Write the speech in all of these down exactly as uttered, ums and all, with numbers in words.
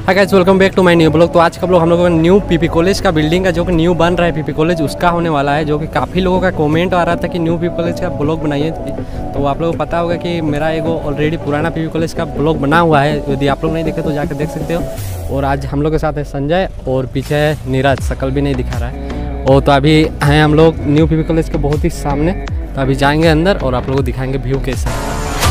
Hi guys, welcome back to my new blog. तो आज का ब्लॉग हम लोगों का न्यू पीपी कॉलेज का बिल्डिंग का जो कि न्यू बन रहा है पीपी कॉलेज उसका होने वाला है। जो कि काफ़ी लोगों का कमेंट आ रहा था कि न्यू पीपी कॉलेज का ब्लॉग बनाइए। तो आप लोगों को पता होगा कि मेरा एगो ऑलरेडी पुराना पीपी कॉलेज का ब्लॉग बना हुआ है। यदि आप लोग नहीं देखे तो जाकर देख सकते हो। और आज हम लोग के साथ है संजय और पीछे है नीरज, शकल भी नहीं दिखा रहा है। और तो अभी हैं हम लोग न्यू पीपी कॉलेज के बहुत ही सामने। तो अभी जाएंगे अंदर और आप लोगों को दिखाएंगे व्यू कैसा है।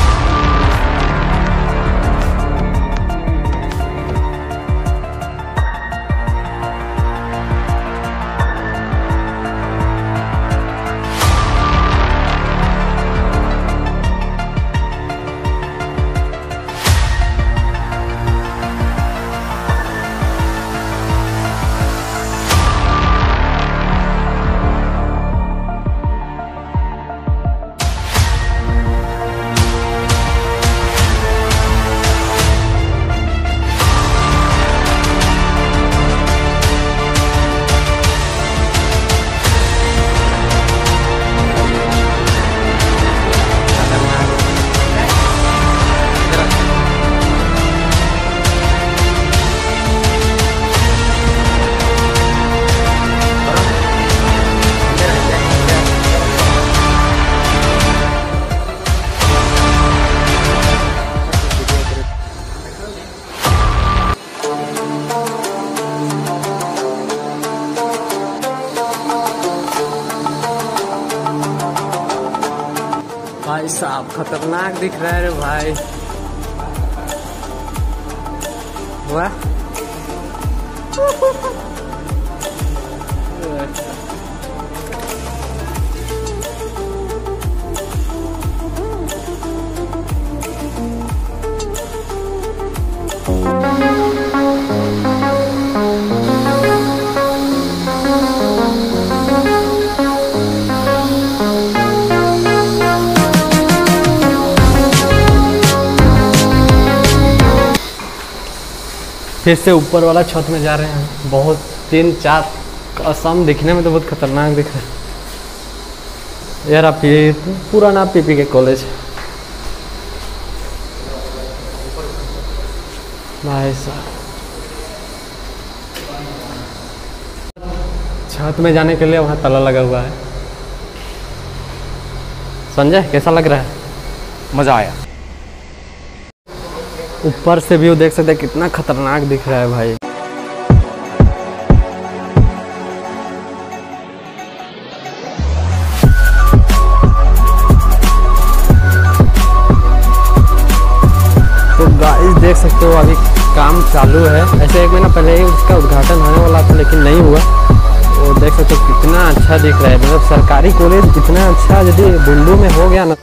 भाई साहब खतरनाक दिख रहा है रे भाई। वाह फिर से ऊपर वाला छत में जा रहे हैं। बहुत तीन चार कसम दिखने में तो बहुत खतरनाक दिख रहा है यार। आप ये पुराना पीपी के कॉलेज भाई साहब। छत में जाने के लिए वहाँ ताला लगा हुआ है। संजय कैसा लग रहा है? मज़ा आया। ऊपर से व्यू देख सकते हैं कितना खतरनाक दिख रहा है भाई। तो गाइस देख सकते हो अभी काम चालू है। ऐसे एक महीना पहले ही उसका उद्घाटन होने वाला था लेकिन नहीं हुआ। और देख सकते हो कितना अच्छा दिख रहा है। मतलब सरकारी कॉलेज इतना अच्छा यदि बुंडू में हो गया ना।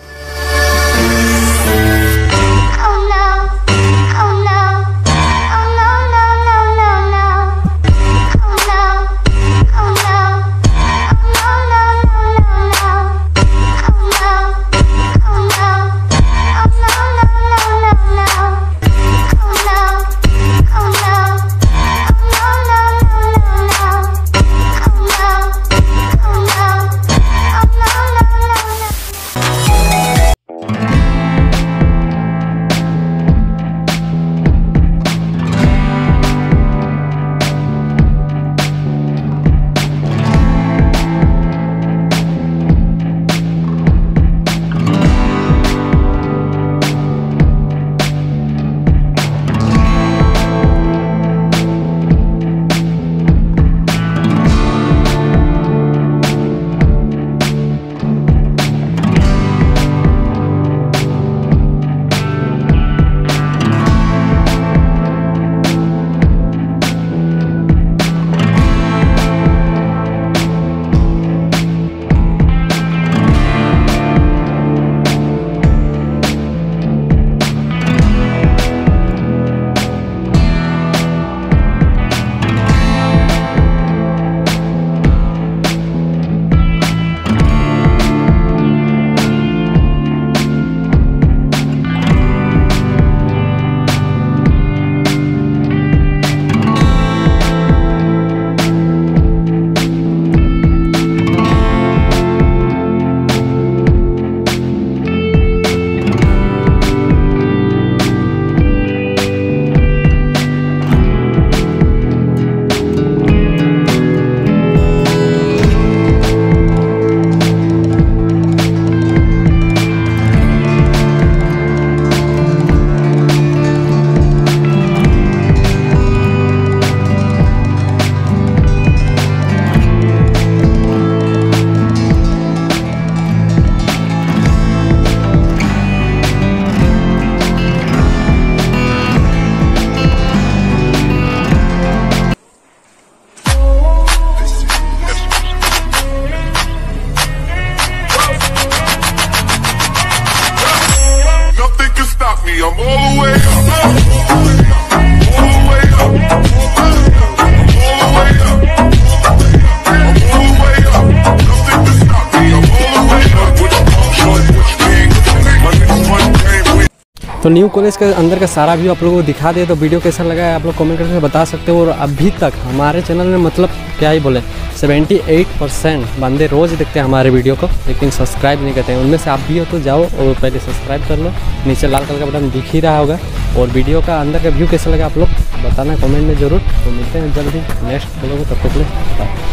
तो न्यू कॉलेज के अंदर का सारा व्यू आप लोगों को दिखा दे। तो वीडियो कैसा लगा है आप लोग कमेंट करके बता सकते हो। और अभी तक हमारे चैनल में मतलब क्या ही बोले अठहत्तर परसेंट बंदे रोज़ देखते हैं हमारे वीडियो को, लेकिन सब्सक्राइब नहीं करते हैं। उनमें से आप भी हो तो जाओ और पहले सब्सक्राइब कर लो, नीचे लाल कलर का बटन दिख ही रहा होगा। और वीडियो का अंदर का व्यू कैसा लगा आप लोग बताना कमेंट में ज़रूर। तो मिलते हैं जल्दी नेक्स्ट वीडियो को, तब तक के लिए बाय।